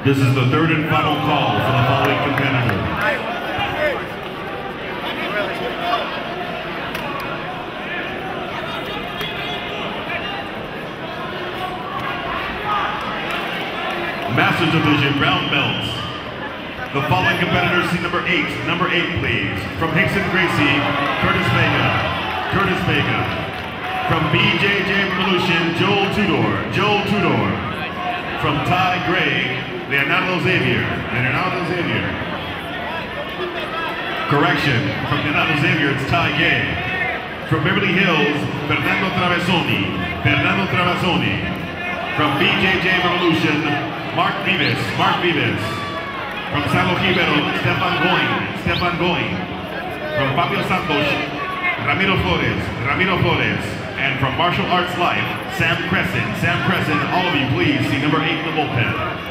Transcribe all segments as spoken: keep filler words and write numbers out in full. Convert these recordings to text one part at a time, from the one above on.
This is the third and final call for the following competitor. Master Division brown belts. The following competitors, see number eight. Number eight, please. From Hickson Gracie, Curtis Vega. Curtis Vega. From B J J Revolution, Joel Tudor. Joel Tudor. From Ty Gray, Leonardo Xavier. Leonardo Xavier. Correction. From Leonardo Xavier, it's Ty Gay. From Beverly Hills, Fernando Traversoni. Fernando Traversoni. From B J J Revolution, Mark Vives. Mark Vives. From San Luis, Stefan Goin. Stefan Goin. From Fabio Santos, Ramiro Flores. Ramiro Flores. And from Martial Arts Life, Sam Crescent. Sam Crescent, all of you please see number eight in the bullpen.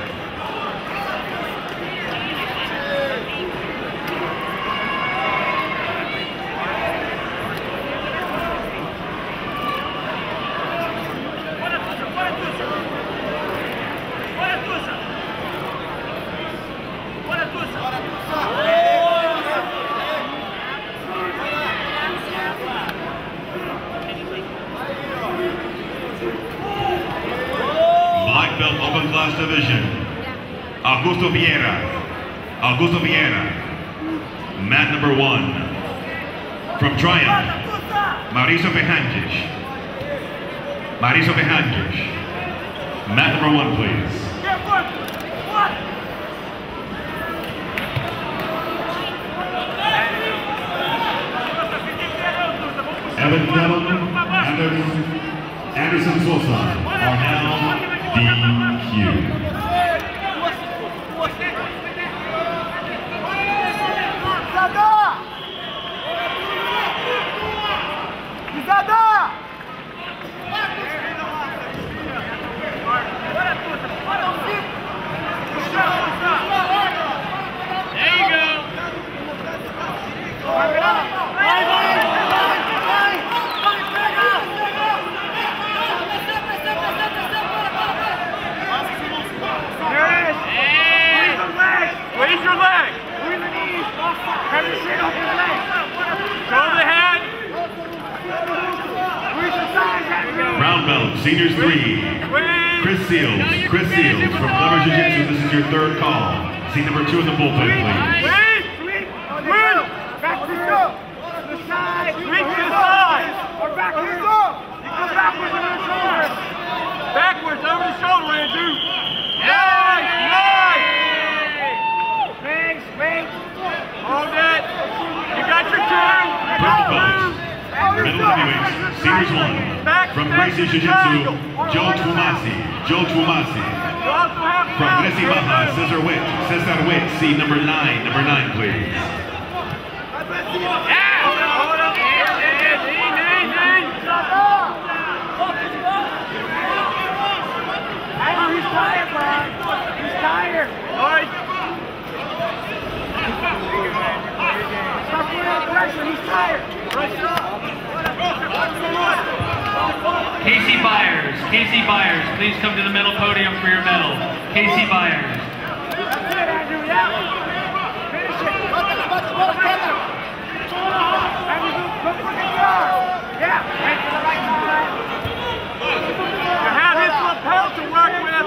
Black belt open class division. Augusto Vieira. Augusto Vieira. Mat number one. From Triumph. Mauricio Ferrantes. Mauricio Ferrantes. Mat number one, please. Evan Dillon, Anderson, Anderson Sosa are now D Q. Brown belt, seniors three. Chris Seals, Chris Seals from Clever Jiu-Jitsu. This is your third call. See number two in the bullpen, please. Wait, wait, wait. Back to the the side. Wait to the side. Or backwards. You go backwards over the shoulder. Backwards over the shoulder, Andrew. Nice, nice. Thanks, wait. Hold it. You got your turn. Purple belts. Middle heavyweights, seniors one. From Gracie Jiu-Jitsu, Joe Twumasi. Joe Twumasi. From Gracie Baja, Cesar Witt. Cesar Witt, see number nine. Number nine, please. Yeah! Hold on, hold on. He's tired, Bob. He's tired. Stop putting on pressure. He's tired. Casey Byers, Casey Byers, please come to the medal podium for your medal. Casey Byers. That's it, Andrew, yeah. Finish it. Go together. Andrew, go for the yard. Yeah, right to the right side. You have his lapel to work with.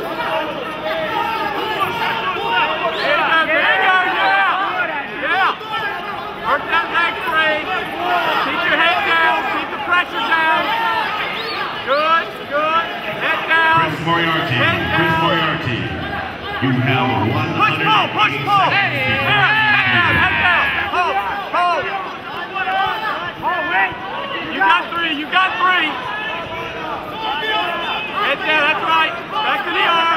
There you go, there you go, yeah. Yeah. Work that leg straight. Keep your head down, keep the pressure down. Good, good. Head down. Chris Moriarty. Chris Moriarty. You have one Push, pull, push, pull. Head down, head down. Hold, hold. Hold, wait. You got three, you got three. Head down, that's right. Back to the arm.